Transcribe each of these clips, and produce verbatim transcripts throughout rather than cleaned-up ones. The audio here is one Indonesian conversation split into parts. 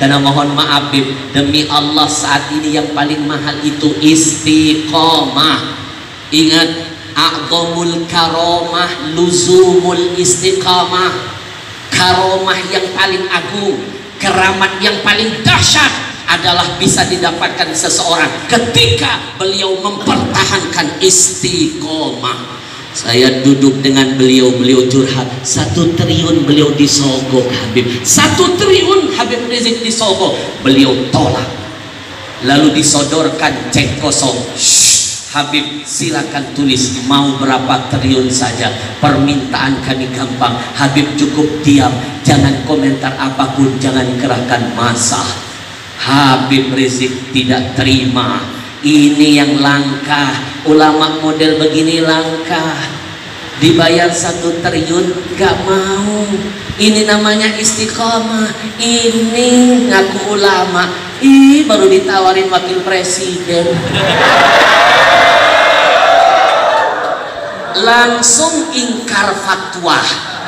Karena mohon maaf Bib, demi Allah saat ini yang paling mahal itu istiqomah. Ingat, a'dhamul karomah luzumul istiqamah. Karomah yang paling agung, keramat yang paling dahsyat adalah bisa didapatkan seseorang ketika beliau mempertahankan istiqomah. Saya duduk dengan beliau, beliau curhat, satu triliun beliau disogok Habib, satu triliun Habib Rizik disogok, beliau tolak. Lalu disodorkan cek kosong. Shh, Habib silakan tulis mau berapa triliun saja, permintaan kami gampang. Habib cukup diam, jangan komentar apapun, jangan kerahkan massa. Habib Rizik tidak terima. Ini yang langka, ulama model begini langka. Dibayar satu triliun gak mau. Ini namanya istiqomah. Ini ngaku ulama, ih baru ditawarin wakil presiden. Langsung ingkar fatwa.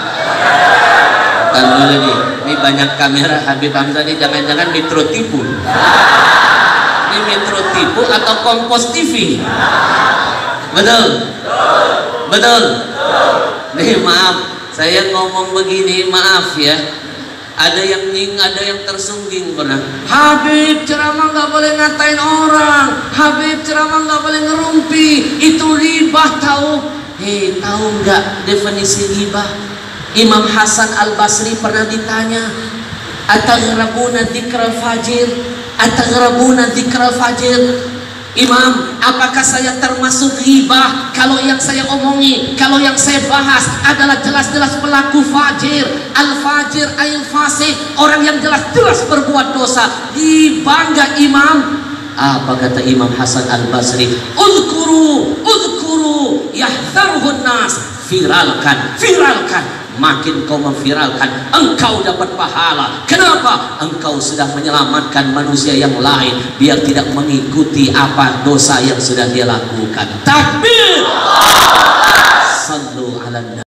Kan dulu nih, ini banyak kamera. Habib Hamzah ini jangan-jangan Metro tipu. Ini Metro tipu atau Kompos T V? Betul? Betul? Nih maaf, saya ngomong begini, maaf ya. Ada yang nying, ada yang tersungging pernah. Habib ceramah nggak boleh ngatain orang. Habib ceramah nggak boleh ngerumpi. Itu ribah tahu? Hei, tahu nggak definisi ribah? Imam Hasan Al Basri pernah ditanya, ataghrabuna dzikral fajir? Ataghrabuna dzikral fajir? Imam, apakah saya termasuk ghibah kalau yang saya omongi, kalau yang saya bahas adalah jelas-jelas pelaku fajir? Al-fajir ayil fasik, orang yang jelas-jelas berbuat dosa. Ghibah enggak Imam? Apa kata Imam Hasan Al-Basri? Udhkuru, udhkuru yahdharuhun nas. Viralkan, viralkan. Makin kau memviralkan, engkau dapat pahala. Kenapa? Engkau sudah menyelamatkan manusia yang lain biar tidak mengikuti apa dosa yang sudah dia lakukan. Takbir. Sallu ala